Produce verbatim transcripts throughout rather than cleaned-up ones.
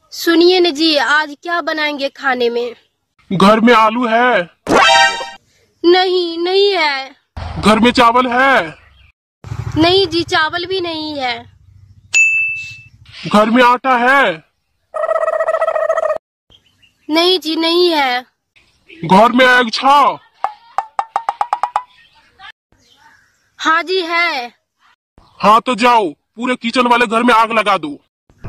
सुनिए न जी, आज क्या बनाएंगे खाने में? घर में आलू है? नहीं, नहीं है। घर में चावल है? नहीं जी, चावल भी नहीं है। घर में आटा है? नहीं जी, नहीं है। घर में एग छा? हाँ जी है। हाँ तो जाओ, पूरे किचन वाले घर में आग लगा दो।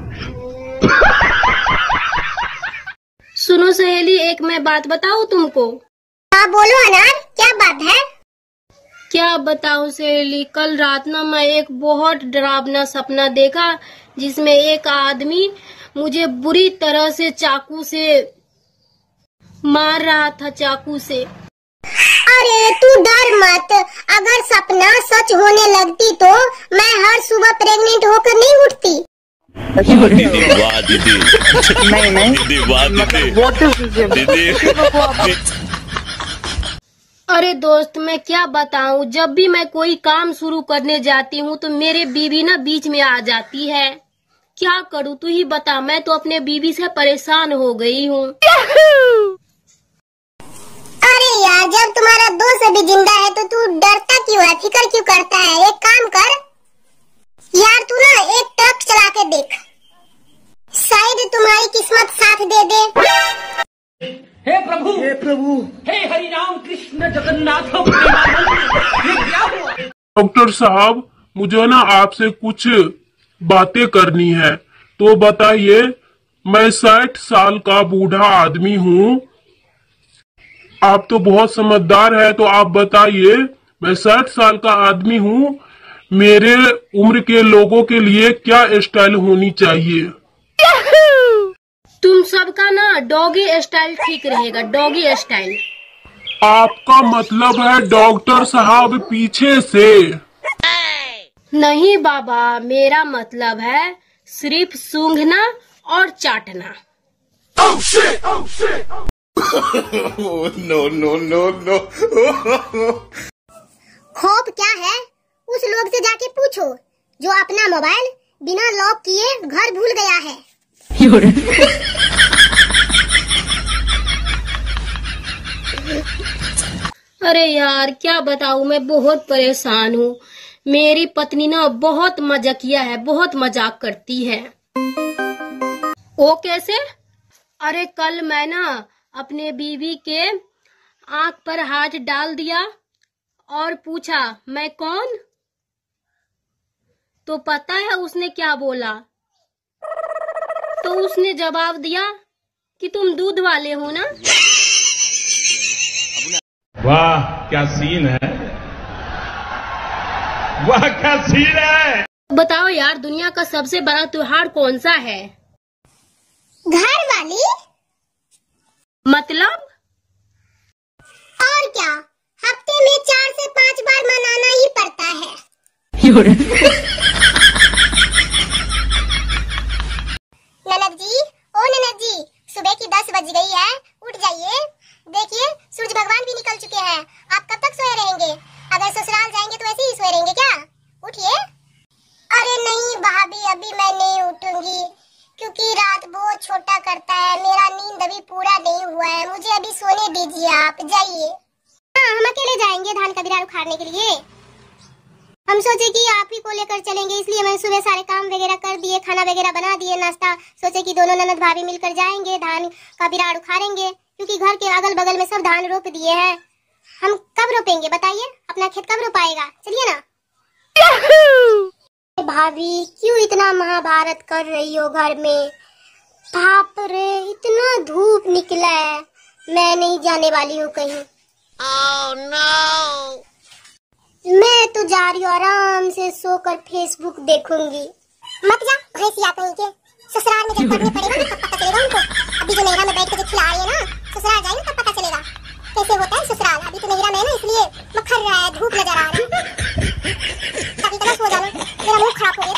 सुनो सहेली, एक मैं बात बताऊं तुमको? हाँ बोलो अनार, क्या बात है? क्या बताऊं सहेली, कल रात ना मैं एक बहुत डरावना सपना देखा जिसमें एक आदमी मुझे बुरी तरह से चाकू से मार रहा था, चाकू से। अरे तू डर मत, अगर सपना सच होने लगती तो मैं हर सुबह प्रेग्नेंट होकर नहीं उठती। दीदी वाह दीदी, नहीं नहीं दीदी वाह दीदी, दीदी। अरे दोस्त, मैं क्या बताऊं, जब भी मैं कोई काम शुरू करने जाती हूँ तो मेरे बीवी ना बीच में आ जाती है। क्या करूँ तू ही बता, मैं तो अपने बीवी से परेशान हो गई हूँ। अरे यार, जब तुम्हारा दोस्त अभी जिंदा है तो तू डरता क्यों है, फिक्र क्यों करता है? एक काम कर यार, तू ना एक ट्रक चला के देख, शायद तुम्हारी किस्मत साथ दे दे। हे प्रभु, हे प्रभु, हे हरि राम कृष्ण जगन्नाथ प्रेमानंद, ये क्या हुआ? डॉक्टर साहब, मुझे ना आपसे कुछ बातें करनी है, तो बताइए। मैं साठ साल का बूढ़ा आदमी हूँ, आप तो बहुत समझदार है, तो आप बताइए। मैं साठ साल का आदमी हूँ, मेरे उम्र के लोगों के लिए क्या स्टाइल होनी चाहिए? तुम सबका ना डॉगी स्टाइल ठीक रहेगा, डॉगी स्टाइल। आपका मतलब है डॉक्टर साहब पीछे से? नहीं बाबा, मेरा मतलब है सिर्फ सूंघना और चाटना। Oh shit! Oh shit! Oh no no no no! खौफ क्या है? उस लोग से जाके पूछो जो अपना मोबाइल बिना लॉक किए घर भूल गया है। अरे यार, क्या बताऊं, मैं बहुत परेशान हूँ। मेरी पत्नी ना बहुत मजाकिया है, बहुत मजाक करती है। वो कैसे? अरे कल मैं ना अपने बीवी के आंख पर हाथ डाल दिया और पूछा मैं कौन? तो पता है उसने क्या बोला? तो उसने जवाब दिया कि तुम दूध वाले हो ना। वाह क्या सीन है, वाह क्या सीन है। बताओ यार, दुनिया का सबसे बड़ा त्योहार कौन सा है? घर वाली? मतलब? और क्या, हफ्ते में चार से पांच बार मनाना ही पड़ता है। ननद जी, ओ ननद जी, सुबह की दस बज गई है, उठ जाइए। देखिए सूरज भगवान भी निकल चुके हैं, आप कब तक सोए रहेंगे? अगर ससुराल जाएंगे तो ऐसे ही सोए रहेंगे क्या? उठिए। अरे नहीं भाभी, अभी मैं नहीं उठूंगी क्योंकि रात बहुत छोटा करता है, मेरा नींद अभी पूरा नहीं हुआ है, मुझे अभी सोने दीजिए, आप जाइए। हाँ, हम अकेले जाएंगे धान का बिरार उखाड़ने के लिए। हम सोचे कि आप ही को लेकर चलेंगे, इसलिए मैंने सुबह सारे काम वगैरह कर दिए, खाना वगैरह बना दिए, नाश्ता। सोचे कि दोनों ननद भाभी मिलकर जाएंगे, धान का बिरार उखाड़ेंगे, क्योंकि घर के अगल बगल में सब धान रोप दिए हैं। हम कब रोपेंगे बताइए? अपना खेत कब रोपाएगा? चलिए ना। भाभी क्यों इतना महाभारत कर रही हो घर में? बाप रे, इतना धूप निकला है, मैं नहीं जाने वाली हूँ कहीं। oh, no. मैं तो जा रही हूँ, आराम से सोकर फेसबुक देखूंगी। मत जा भैंसिया कहीं के, ससुराल में जब पढ़ने पड़ेगा ना तब पता चलेगा उनको। अभी जो नैरा में बैठ के खिला रही है ना, ससुराल जाएंगे तब पता चलेगा कैसे होता है ससुराल। अभी तो नैरा में है ना, इसलिए मक्खर रहा है, धूप नजर आ रहा है। कभी तक सो जाना, मेरा मुंह खराब हो गया।